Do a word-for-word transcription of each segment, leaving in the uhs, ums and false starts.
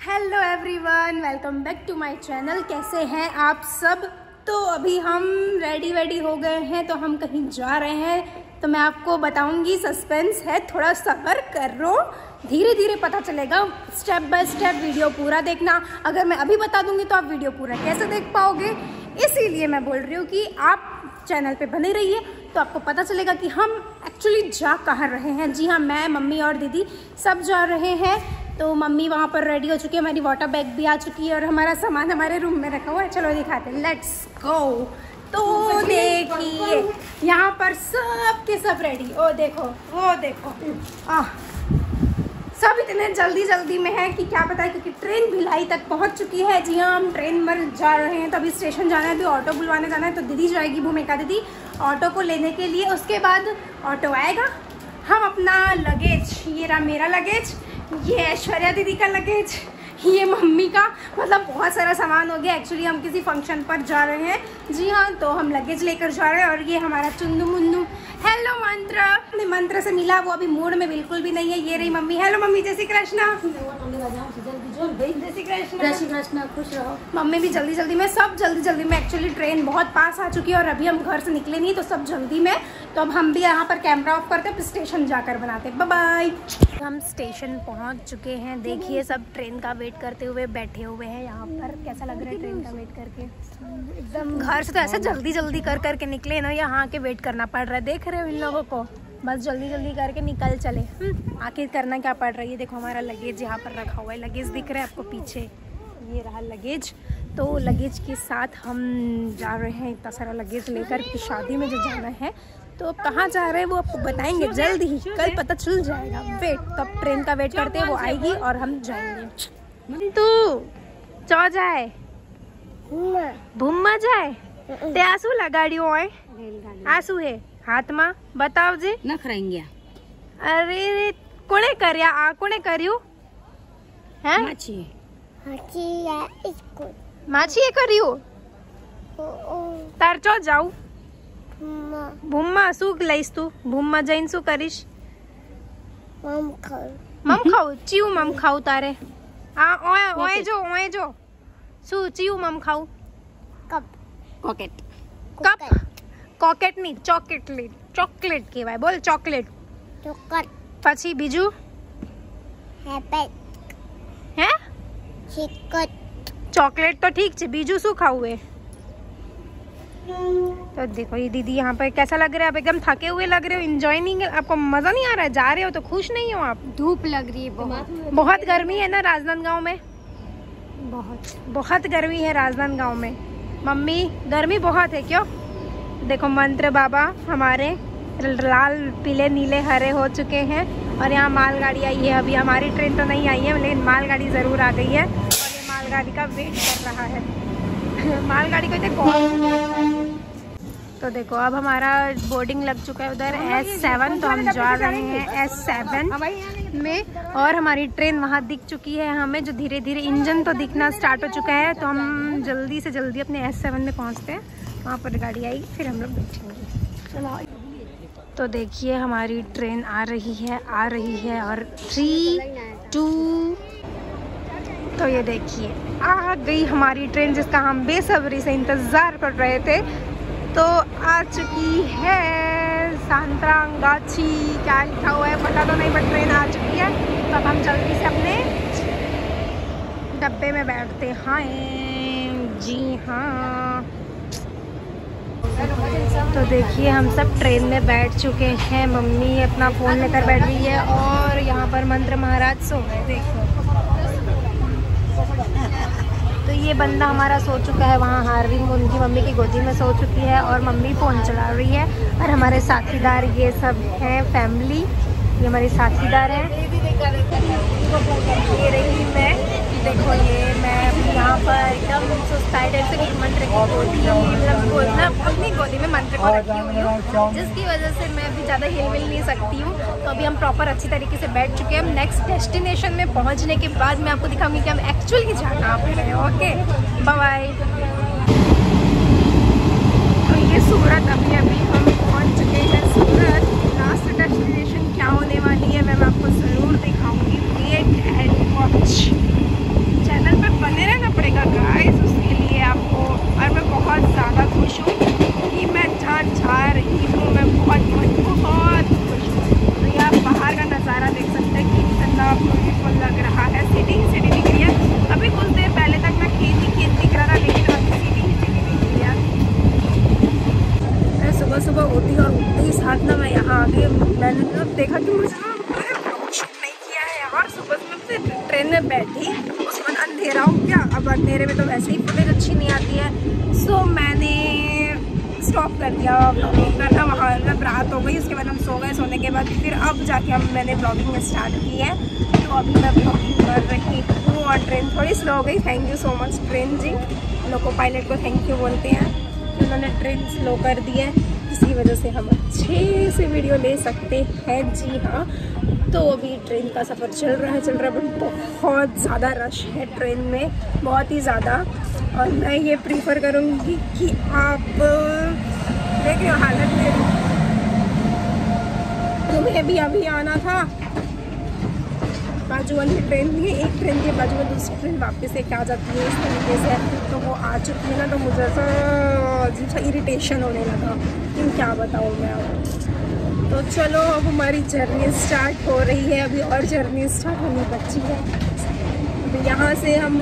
Hello everyone, welcome back to my channel. कैसे हैं आप सब? तो अभी हम रेडी वेडी हो गए हैं, तो हम कहीं जा रहे हैं, तो मैं आपको बताऊंगी। सस्पेंस है, थोड़ा सब्र करो, धीरे धीरे पता चलेगा। स्टेप बाय स्टेप वीडियो पूरा देखना। अगर मैं अभी बता दूंगी तो आप वीडियो पूरा कैसे देख पाओगे? इसीलिए मैं बोल रही हूँ कि आप चैनल पे बने रहिए, तो आपको पता चलेगा कि हम एक्चुअली जा कहाँ रहे हैं। जी हाँ, मैं, मम्मी और दीदी सब जा रहे हैं। तो मम्मी वहाँ पर रेडी हो चुकी है, हमारी वाटर बैग भी आ चुकी है और हमारा सामान हमारे रूम में रखा हुआ है। चलो दिखाते हैं, लेट्स गो। तो देखिए यहाँ पर सब के सब रेडी। ओ देखो, वो देखो, आह सब इतने जल्दी जल्दी में है कि क्या पता है, क्योंकि ट्रेन भिलाई तक पहुँच चुकी है। जी हाँ, हम ट्रेन पर जा रहे हैं, तो अभी स्टेशन जाना है, अभी ऑटो बुलवाने जाना है। तो दीदी जाएगी, भूमिका दीदी, ऑटो को लेने के लिए। उसके बाद ऑटो आएगा, हम अपना लगेज, ये रहा मेरा लगेज, ये ऐश्वर्या दीदी का लगेज, ये मम्मी का, मतलब बहुत सारा सामान हो गया। एक्चुअली हम किसी फंक्शन पर जा रहे हैं। जी हाँ, तो हम लगेज लेकर जा रहे हैं। और ये हमारा चुन्नू मुन्नू, हेलो मंत्र, अपने मंत्र से मिला, वो अभी मूड में बिल्कुल भी नहीं है। ये रही मम्मी। हेलो मम्मी, जय श्री कृष्णा। जय श्री कृष्णा, जय श्री कृष्णा, खुश रहो। मम्मी भी जल्दी जल्दी में, सब जल्दी जल्दी में। एक्चुअली ट्रेन बहुत पास आ चुकी है और अभी हम घर से निकले नहीं, तो सब जल्दी में। तो अब हम भी यहाँ पर कैमरा ऑफ करते हैं, स्टेशन जाकर बनाते हैं। Bye bye. हम स्टेशन पहुँच चुके हैं। देखिए सब ट्रेन का वेट करते हुए बैठे हुए हैं यहाँ पर। कैसा लग रहा है ट्रेन का वेट करके? एकदम घर से तो ऐसे जल्दी जल्दी कर करके निकले ना, यहाँ के वेट करना पड़ रहा है। देख रहे हो इन लोगों को, बस जल्दी जल्दी करके निकल चले। आखिर करना क्या पड़ रहा है? ये देखो हमारा लगेज यहाँ पर रखा हुआ है। लगेज दिख रहा है आपको पीछे, ये रहा लगेज। तो लगेज के साथ हम जा रहे हैं, इतना सारा लगेज लेकर कि शादी में जो जाना है। तो अब कहाँ जा रहे हैं वो आपको बताएंगे जल्द ही, कल पता चल जाएगा। वेट, तब ट्रेन का वेट करते हैं, वो आएगी और हम जाएंगे। तू चौ जाए भूमा जाए ते आंसू लगाड़ियो है, आंसू है हाथ में, बताओ जी। न खरेंगे। अरे कोने कर्या आ कोने कर्यू हैं? माछी माछी स्कूल माछी कर्यू तार चो जाऊ भूमा शू लईस तू? भूमा जईन शू करीश? मम खाओ मम खाऊ चीऊ मम खाऊ तारे आ ओए ओए जो ओए जो शू चीऊ मम खाऊ? कप कोकेट कप कोकेट नहीं, चॉकलेट, चॉकलेट कहेवाय। बोल चॉकलेट। ચોકટ પછી બીજું હેપી હે? ચિકટ चॉकलेट तो ठीक है, बीजू शू खाऊ है? तो देखो ये दीदी यहाँ पर कैसा लग रहा है? आप एकदम थके हुए लग रहे हो, एंजॉय नहीं, आपको मजा नहीं आ रहा है? जा रहे हो तो खुश नहीं हो आप? धूप लग रही है बहुत। बहुत गर्मी है ना राजनांदगांव में, बहुत बहुत गर्मी है राजनांदगांव में। मम्मी गर्मी बहुत है क्यों? देखो मंत्र बाबा हमारे लाल पीले नीले हरे हो चुके हैं और यहाँ मालगाड़ी आई है। अभी हमारी ट्रेन तो नहीं आई है, लेकिन मालगाड़ी ज़रूर आ गई है और ये मालगाड़ी का वेट कर रहा है। मालगाड़ी को देखो। तो देखो अब हमारा बोर्डिंग लग चुका है उधर एस सेवन, तो हम जा रहे हैं एस सेवन में और हमारी ट्रेन वहाँ दिख चुकी है हमें, जो धीरे धीरे इंजन तो दिखना स्टार्ट हो चुका है। तो हम जल्दी से जल्दी अपने एस सेवन में पहुँचते हैं, वहाँ पर गाड़ी आएगी फिर हम लोग बैठेंगे। तो देखिए हमारी ट्रेन आ रही है, आ रही है और थ्री टू, तो ये देखिए आ गई हमारी ट्रेन, जिसका हम बेसब्री से इंतज़ार कर रहे थे। तो आ चुकी है सांतरागाछी, क्या लिखा हुआ है पता तो नहीं, बट ट्रेन आ चुकी है। तो अब हम जल्दी से अपने डब्बे में बैठते हैं। जी हाँ, तो देखिए हम सब ट्रेन में बैठ चुके हैं। मम्मी अपना फ़ोन लेकर बैठ रही है और यहाँ पर मंत्र महाराज सो गए। देखो तो ये बंदा हमारा सो चुका है वहाँ, हार्विंग उनकी मम्मी की गोदी में सो चुकी है और मम्मी फ़ोन चला रही है। और हमारे साथीदार ये सब हैं, फैमिली, ये हमारे साथीदार हैं। ये रही मैं, देखो ये मैं यहाँ पर एकदम सुस्ताइड से मंत्र की गोदी, मतलब बोलना अपनी गोदी में मंत्र को रखी हुई हूँ, जिसकी वजह से मैं भी ज़्यादा हिल मिल नहीं सकती हूँ। तो अभी हम प्रॉपर अच्छी तरीके से बैठ चुके हैं। हम नेक्स्ट डेस्टिनेशन में पहुँचने के बाद मैं आपको दिखाऊंगी कि हम एक्चुअली जाना आप रहे हैं। Okay bye bye. तो ये सूरत, अभी अभी हम पहुँच चुके हैं सूरत। लास्ट डेस्टिनेशन क्या होने वाली है मैं आपको ज़रूर दिखाऊँगी। Wait and watch. थी, उस वक्त अंधेरा हो गया। अब अंधेरे में तो वैसे ही फुटेज अच्छी नहीं आती है, सो मैंने स्टॉप कर दिया ब्लॉगिंग करना। वहाँ मतलब रात हो गई, उसके बाद हम सो गए। सोने के बाद फिर अब जाके हम मैंने ब्लॉगिंग स्टार्ट की है। तो अभी मैं ब्लॉगिंग कर रही हूँ और ट्रेन थोड़ी स्लो हो गई। Thank you so much train जी, लोको पायलट को थैंक यू बोलते हैं कि उन्होंने ट्रेन स्लो कर दी है, इसी वजह से हम अच्छे से वीडियो ले सकते हैं। जी हाँ, तो अभी ट्रेन का सफ़र चल रहा है चल रहा है बट बहुत ज़्यादा रश है ट्रेन में, बहुत ही ज़्यादा। और मैं ये प्रीफर करूँगी कि आप देख रहे हो हालत में, तुम्हें भी अभी आना था, बाजू वाली ट्रेन भी है, एक ट्रेन के बाजू में दूसरी ट्रेन वापस एक आ जाती है इस तरीके से, तो वो आ चुकी है ना, तो मुझे ऐसा अजीब सा इरिटेशन होने लगा। लेकिन क्या बताऊँ मैं अब। तो चलो अब हमारी जर्नी स्टार्ट हो रही है, अभी और जर्नी स्टार्ट होनी बची है। अभी यहाँ से हम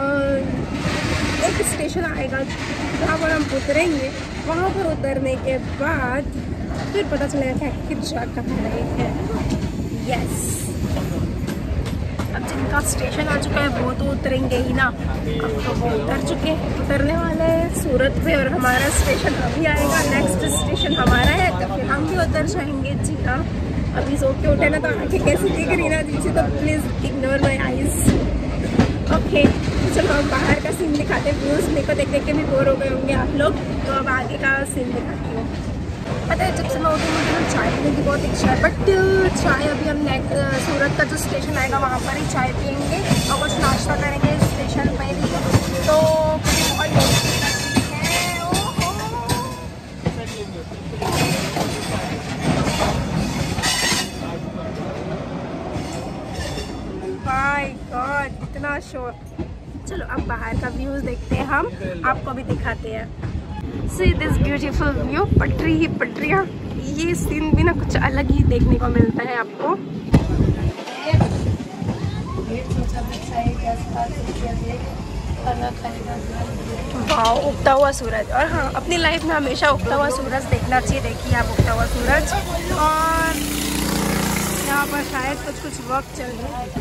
एक स्टेशन आएगा जहाँ पर हम उतरेंगे, वहाँ पर उतरने के बाद फिर पता चलेगा कि आखिर जा कहाँ रहे हैं। यस, अब जिनका स्टेशन आ चुका है वो तो उतरेंगे ही ना, अब तो वो उतर चुके उतरने वाले हैं सूरत पे, और हमारा स्टेशन अभी आएगा। नेक्स्ट स्टेशन हमारा है, तो फिर हम भी उतर जाएंगे। जी हाँ, अभी सो के उठे ना तो आंखें कैसी दिख रही ना जी, तो please ignore my eyes. Okay, चलो हम बाहर का सीन दिखाते हैं। व्यूज़ मेरे को देख देख के भी बोर हो गए होंगे आप लोग, तो अब आगे का सीन दिखाती हूँ। पता है जब से मैं उठी मुझे चाय पीने की बहुत इच्छा है, बट चाय अभी हम नेक्स्ट सूरत का जो स्टेशन आएगा वहाँ पर ही चाय पियेंगे और कुछ नाश्ता करेंगे स्टेशन पर ही। तो बहुत है, माय गॉड इतना शोर। चलो अब बाहर का व्यूज़ देखते हैं, हम आपको भी दिखाते हैं। See this beautiful view, पटरी ही पटरियाँ, ये सीन भी ना कुछ अलग ही देखने को मिलता है आपको। वाह, उगता हुआ सूरज। और हाँ, अपनी लाइफ में हमेशा उगता हुआ सूरज देखना चाहिए। देखिए आप उगता हुआ सूरज, और यहाँ पर शायद कुछ कुछ वर्क चल रहा है।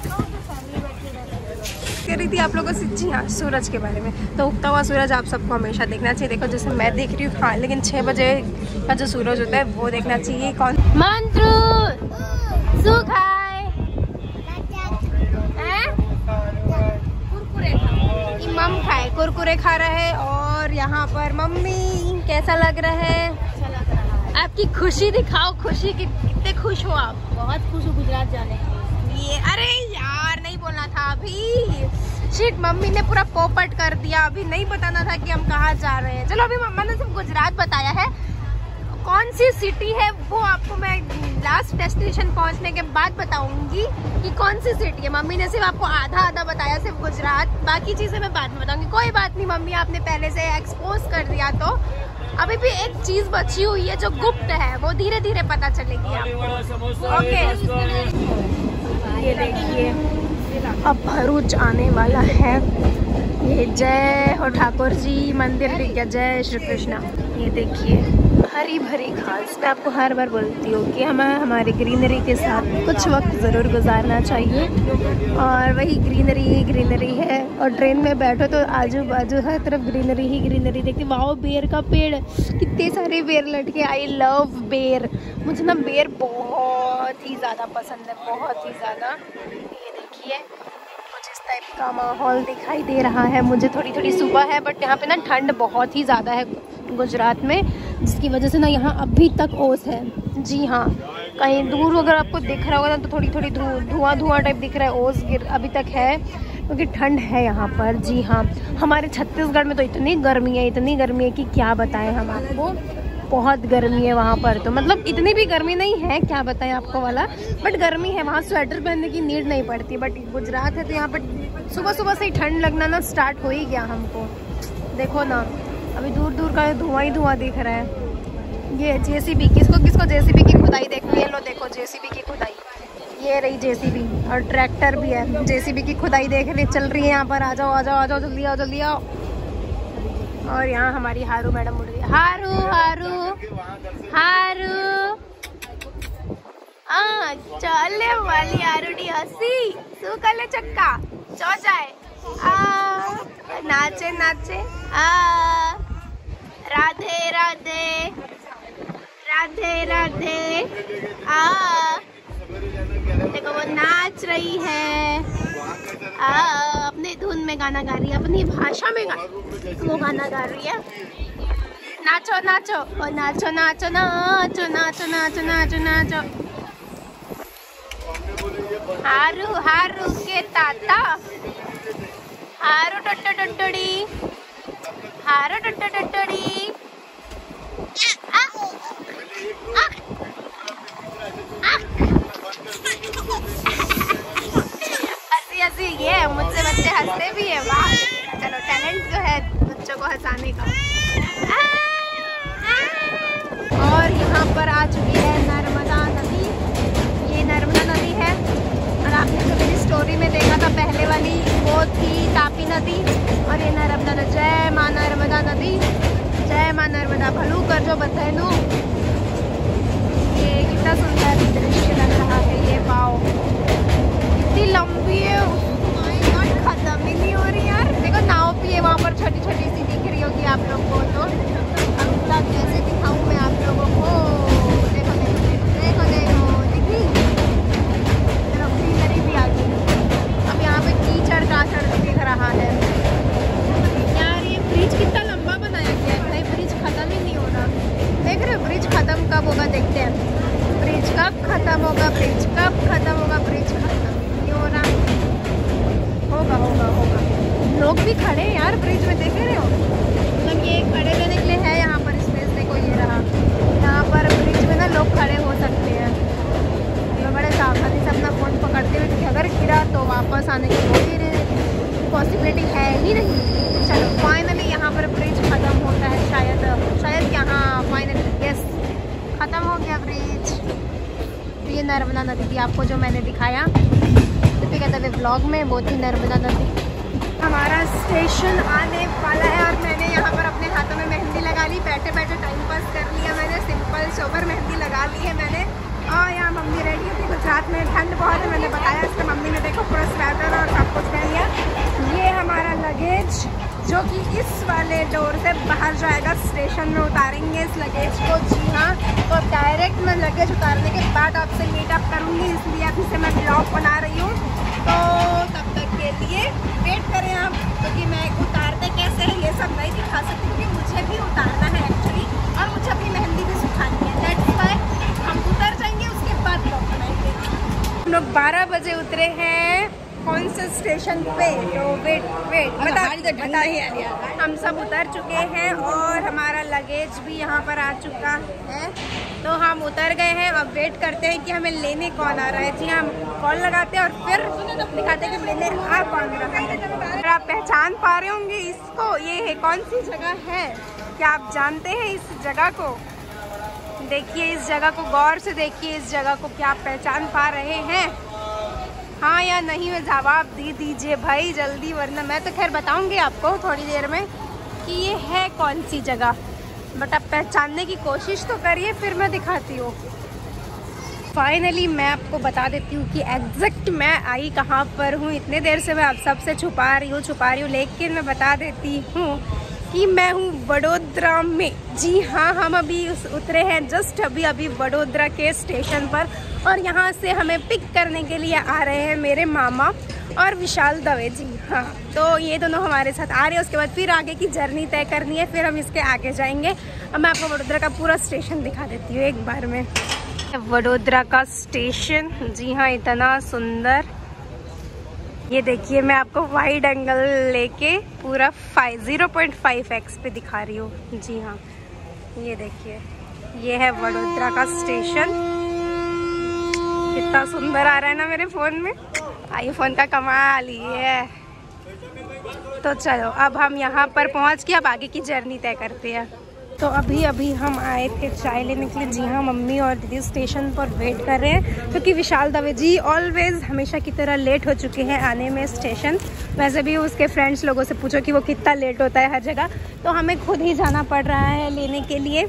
कह रही थी आप लोगों से जी हाँ सूरज के बारे में, तो उगता हुआ सूरज आप सबको हमेशा देखना चाहिए। देखो जैसे मैं देख रही हूँ, हाँ, लेकिन छः बजे का जो सूरज होता है वो देखना चाहिए। कौन मंत्रु सुखाए कुरकुरे इमाम खाए कुरकुरे खा रहा है। और यहाँ पर मम्मी कैसा लग रहा है? अच्छा लग रहा है। आपकी खुशी दिखाओ, खुशी कितने खुश हो आप? बहुत खुश हूँ गुजरात जाने। ये अरे यार नहीं बोलना था अभी, शिट, मम्मी ने पूरा पोपट कर दिया। अभी नहीं बताना था कि हम कहाँ जा रहे हैं। चलो अभी मम्मा ने सिर्फ गुजरात बताया है, कौन सी सिटी है वो आपको मैं लास्ट डेस्टिनेशन पहुंचने के बाद बताऊंगी कि कौन सी सिटी है। मम्मी ने सिर्फ आपको आधा आधा बताया, सिर्फ गुजरात, बाकी चीजें मैं बाद में बताऊंगी। कोई बात नहीं मम्मी, आपने पहले से एक्सपोज कर दिया, तो अभी भी एक चीज बची हुई है जो गुप्त है, वो धीरे धीरे पता चलेगी आपको। ओके, ये देखिए अब भरूच आने वाला है। ये जय हो ठाकुर जी, मंदिर दिख गया, जय श्री कृष्णा। ये देखिए हरी भरी घास। मैं आपको हर बार बोलती हूँ कि हमें हमारी ग्रीनरी के साथ कुछ वक्त ज़रूर गुजारना चाहिए, और वही ग्रीनरी ही ग्रीनरी है। और ट्रेन में बैठो तो आजू बाजू हर तरफ ग्रीनरी ही ग्रीनरी। देखिए वाओ, बेर का पेड़, कितने सारे बेर लटके। आई लव बेर, मुझे ना बेर बहुत ही ज़्यादा पसंद है, बहुत ही ज़्यादा। ये देखिए कुछ इस टाइप का माहौल दिखाई दे रहा है। मुझे थोड़ी थोड़ी सुबह है, बट यहाँ पे ना ठंड बहुत ही ज़्यादा है गुजरात में, जिसकी वजह से ना यहाँ अभी तक ओस है। जी हाँ, कहीं दूर अगर आपको दिख रहा होगा ना तो थोड़ी थोड़ी धुआं धुआं टाइप दिख रहा है, ओस गिर अभी तक है, क्योंकि ठंड है यहाँ पर। जी हाँ, हमारे छत्तीसगढ़ में तो इतनी गर्मी है, इतनी गर्मी है कि क्या बताएं हम आपको, बहुत गर्मी है वहाँ पर। तो मतलब इतनी भी गर्मी नहीं है, क्या बताएं आपको वाला, बट गर्मी है। वहाँ स्वेटर पहनने की नीड नहीं पड़ती, बट गुजरात है तो यहाँ पर सुबह सुबह से ही ठंड लगना ना स्टार्ट हो ही गया हमको। देखो ना, अभी दूर दूर का धुआं ही धुआं दिख रहा है। ये जेसीबी, किसको किसको जेसीबी की खुदाई देखनी है? लो देखो जेसीबी की खुदाई, ये रही जेसीबी, और ट्रैक्टर भी है। जेसीबी की खुदाई देख रही चल रही है यहाँ पर। आ जाओ आ जाओ आ जाओ, जल्दी आओ जल्दी आओ। और यहाँ हमारी हारू मैडम उड़ रही है। हारू हारू हारू आ चले वाली हारूडी हसी सुकले चक्का सो जाए। आ नाचे नाचे आ राधे राधे राधे राधे आ देखो वो नाच रही है, आ अपने धुन में गाना गा रही है, अपनी भाषा में गा वो गाना गा रही है। नाचो नाचो ओ नाचो नाचो नाचो नाचो नाचो नाचो नाचो हारू हारू के ताता हारू टट्टो टट्टोड़ी हारू टट्टो टट्टोड़ी हंसी हंसी ये मुझसे बच्चे हंसते भी है। वाह चलो टैलेंट जो है बच्चों को हंसाने का। और यहाँ पर आ चुकी है नर्मदा नदी। ये नर्मदा नदी है और आपने जो मेरी स्टोरी में देखा था पहले वाली वो थी तापी नदी और ये नर्मदा नदी। जय माँ नर्मदा नदी, जय माँ नर्मदा। भलू कर जो बतैनू। ये कितना सुंदर दृश्य लग रहा है ये। पाओ इतनी लंबी है, खत्म ही नहीं हो रही यार। देखो नाव भी है वहाँ पर, छोटी छोटी सी दिख रही होगी आप लोग को। तो अब कैसे दिखाऊं मैं आप लोगों को। देखो देखो देखो देखो देखो दिखी ग्रीनरी भी आ गई। अब यहाँ पे कीचड़ काचड़ दिख रहा है यार। ये ब्रिज कितना लंबा बनाया गया है, भाई ब्रिज खत्म ही नहीं हो रहा। देख रहे हो ब्रिज खत्म कब होगा, देखते हैं ब्रिज कब खत्म होगा, ब्रिज कब खत्म होगा। ब्रिज खत्म नहीं हो रहा, होगा होगा होगा। लोग भी खड़े हैं यार ब्रिज में, देख रहे हो। मतलब ये खड़े रहने के लिए है यहाँ पर स्पेस। देखो ये रहा, यहाँ पर ब्रिज में ना लोग खड़े हो सकते हैं। तो बड़े सावधानी से अपना फोन पकड़ते हुए, क्योंकि अगर गिरा तो वापस आने की कोई पॉसिबिलिटी है ही नहीं। चलो फाइनली यहाँ पर ब्रिज खत्म होता है शायद, शायद क्या, हाँ फाइनली यस खत्म हो गया ब्रिज। तो ये नर्मदा नदी थी आपको जो मैंने दिखाया तो कहते थे ब्लॉग में, वो थी नर्मदा नदी। हमारा स्टेशन आने वाला है और मैंने यहाँ पर अपने हाथों में मेहंदी लगा ली। बैठे बैठे टाइम पास कर लिया मैंने, सिंपल सोबर मेहंदी लगा ली है मैंने। और यहाँ मम्मी रेडी थी, गुजरात में ठंड बहुत है मैंने बताया, इसलिए मम्मी ने देखो पूरा स्वेटर और सब कुछ पहन लिया। ये हमारा लगेज जो कि इस वाले डोर से बाहर जाएगा, स्टेशन में उतारेंगे इस लगेज को। जी हाँ, तो डायरेक्ट मैं लगेज उतारने के बाद आपसे मीटअप करूँगी, इसलिए अभी से मैं ब्लॉग बना रही हूँ। तो तब तक के लिए वेट करें आप, क्योंकि मैं उतारते कैसे है ये सब नहीं दिखा सकती, क्योंकि मुझे भी उतारना है एक्चुअली, और मुझे अपनी मेहंदी भी सुखानी है। दैट्स व्हाई हम उतर जाएंगे, उसके बाद ब्लॉग बनाएंगे। हम लोग बारह बजे उतरे हैं कौन से स्टेशन पे, तो वेट वेट बता बता हम सब उतर चुके हैं और हमारा लगेज भी यहाँ पर आ चुका है। तो हम उतर गए हैं, अब वेट करते हैं कि हमें लेने कौन आ रहा है। जी हम कॉल लगाते हैं और फिर दिखाते हैं कि लेने आ कौन रहा है। अगर आप पहचान पा रहे होंगे इसको, ये है कौन सी जगह है, क्या आप जानते हैं इस जगह को? देखिए इस जगह को गौर से देखिए, इस जगह को क्या आप पहचान पा रहे हैं? हाँ या नहीं में जवाब दे दीजिए भाई जल्दी, वरना मैं तो खैर बताऊंगी आपको थोड़ी देर में कि ये है कौन सी जगह, बट आप पहचानने की कोशिश तो करिए, फिर मैं दिखाती हूँ। फाइनली मैं आपको बता देती हूँ कि एग्जैक्ट मैं आई कहाँ पर हूँ। इतने देर से मैं आप सबसे छुपा रही हूँ छुपा रही हूँ लेकिन मैं बता देती हूँ कि मैं हूँ वडोदरा में। जी हाँ, हम अभी उतरे हैं जस्ट अभी अभी वडोदरा के स्टेशन पर, और यहाँ से हमें पिक करने के लिए आ रहे हैं मेरे मामा और विशाल दवे जी। हाँ, तो ये दोनों हमारे साथ आ रहे हैं। उसके बाद फिर आगे की जर्नी तय करनी है, फिर हम इसके आगे जाएंगे। अब मैं आपको वडोदरा का पूरा स्टेशन दिखा देती हूँ एक बार में। वडोदरा का स्टेशन, जी हाँ, इतना सुंदर। ये देखिए मैं आपको वाइड एंगल लेके पूरा five zero point five X पे दिखा रही हूँ। जी हाँ, ये देखिए ये है वडोदरा का स्टेशन। कितना सुंदर आ रहा है ना मेरे फ़ोन में, आईफोन का कमाल ही है। तो चलो अब हम यहाँ पर पहुँच के अब आगे की जर्नी तय करते हैं। तो अभी अभी हम आए थे चाय लेने के लिए। जी हाँ, मम्मी और दीदी स्टेशन पर वेट कर रहे हैं, क्योंकि विशाल दवे जी ऑलवेज हमेशा की तरह लेट हो चुके हैं आने में स्टेशन। वैसे भी उसके फ्रेंड्स लोगों से पूछो कि वो कितना लेट होता है हर जगह, तो हमें खुद ही जाना पड़ रहा है लेने के लिए।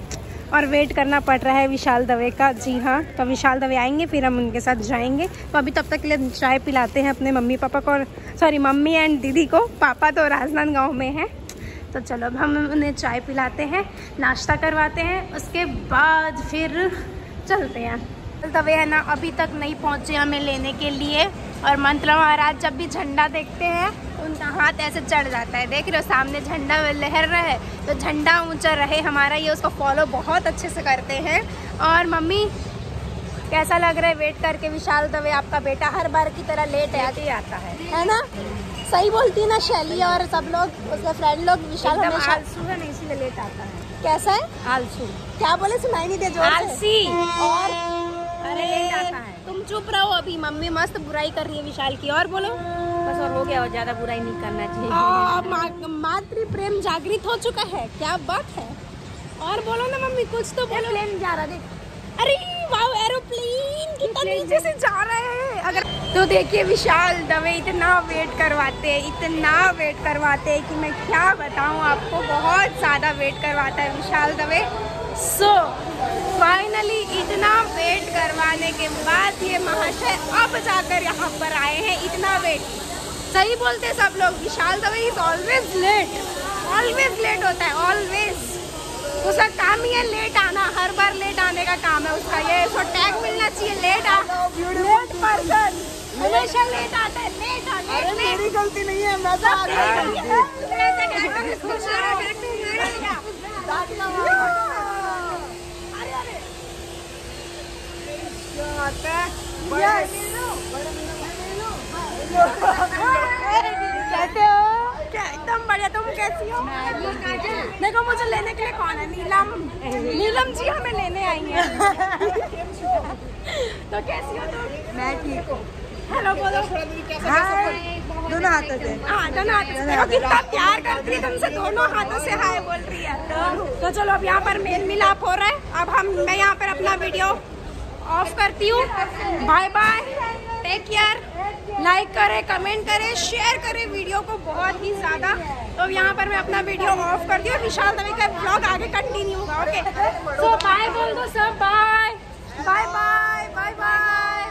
और वेट करना पड़ रहा है विशाल दवे का। जी हाँ, तो विशाल दवे आएंगे फिर हम उनके साथ जाएंगे। तो अभी तब तक के लिए चाय पिलाते हैं अपने मम्मी पापा को, और सॉरी मम्मी एंड दीदी को। पापा तो राजनांदगांव में हैं। तो चलो अब हम उन्हें चाय पिलाते हैं, नाश्ता करवाते हैं, उसके बाद फिर चलते हैं। दवे है ना अभी तक नहीं पहुँचे हमें लेने के लिए। और मंत्रा महाराज जब भी झंडा देखते हैं उनका हाथ ऐसे चढ़ जाता है। देख रहे हो सामने झंडा लहर रहा है, तो झंडा ऊंचा रहे हमारा, ये उसको फॉलो बहुत अच्छे से करते हैं। और मम्मी कैसा लग रहा है वेट करके? विशाल दवे आपका बेटा हर बार की तरह लेट आते आता है, है ना? सही बोलती है ना शैली और सब लोग, उसके फ्रेंड लोग। विशाल हमेशा आलसू है ना, इसीलिए लेट आता है। कैसा है? आलसू। क्या बोले, सुनाई नहीं दे? जोर से। आलसी। और अरे लेट आता है। तुम चुप रहो, अभी मम्मी मस्त बुराई कर रही है विशाल की। और बोलो। बस और हो गया, और ज्यादा बुराई नहीं करना चाहिए। मा, मातृ प्रेम जागृत हो चुका है, क्या बात है। और बोलो ना मम्मी, कुछ तो बोलो। प्लेन जा रहा देख। अरे वाओ, एरोप्लेन कितना नीचे से जा रहा है। अगर तो देखिए विशाल दवे इतना वेट करवाते हैं, इतना वेट करवाते हैं कि मैं क्या बताऊं आपको, बहुत ज़्यादा वेट करवाता है विशाल दवे। सो फाइनली इतना वेट करवाने के बाद ये महाशय अब जाकर यहाँ पर आए हैं। इतना वेट, सही बोलते सब लोग, Vishal Dave is always late, always late होता है, ऑलवेज। उसका काम ही है लेट आना, हर बार लेट आने का काम है उसका। ये इसको टैग मिलना चाहिए, लेट आ, लेट पर्सन, हमेशा लेट आता है, लेट आ, लेट, लेट। मेरी गलती नहीं है, मैं तो आ गई। कैसे हो? क्या एकदम बढ़िया, तुम कैसी हो? देखो मुझे लेने के लिए कौन है? नीलम, नीलम जी हमें लेने आई हैं। तो कैसी हो तुम? मैं ठीक हूँ। हेलो बोलो। दोनों हाथों से। हाँ दोनों हाथों से। देखो कितना प्यार करती है तुमसे, दोनों हाथों से हाय बोल रही है। तो चलो अब यहाँ पर मेल मिलाप हो रहा है। अब हम मैं यहाँ पर अपना वीडियो ऑफ करती हूँ। Bye bye, take care. Like करें, कमेंट करें, शेयर करें वीडियो को बहुत ही ज़्यादा। तो यहाँ पर मैं अपना वीडियो ऑफ करती हूँ। विशाल दवे का ब्लॉग आगे कंटिन्यू होगा। ओके, तो बाय बोल दो सब, bye bye bye bye bye.